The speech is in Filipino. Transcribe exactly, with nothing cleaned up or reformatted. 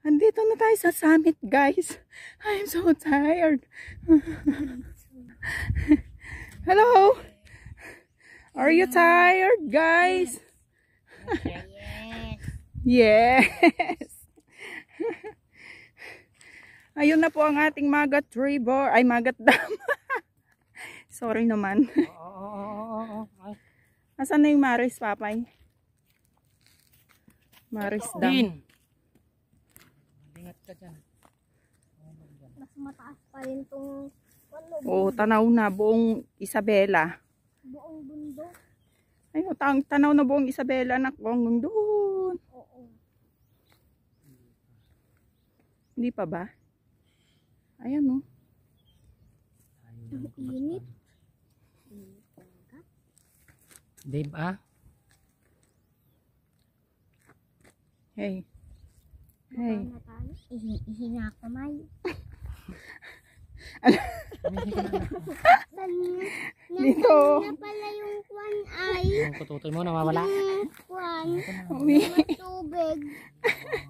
Andito na tayo sa summit, guys. I'm so tired. Hello. Are you tired, guys? Yes. Yes. Ayun na po ang ating Magat River. Ay, Magat Dam. Sorry naman. Nasaan na yung Maris, Papay? Maris Dam. Ingat ka dyan. Mas mataas pa rin itong ano, Oo, tanaw na buong Isabela. buong bundok. Ayun, tang tanaw na buong Isabela, anak ko, hanggang doon. Oo. Hindi pa ba? Ayan, oh. Ang init. Dave, ah? Hey. Hey. Ihina kamay. Dito. Na pala yung kwan ay. Yung kututoy mo, nawawala. Yung kwan. Umi. Tubig.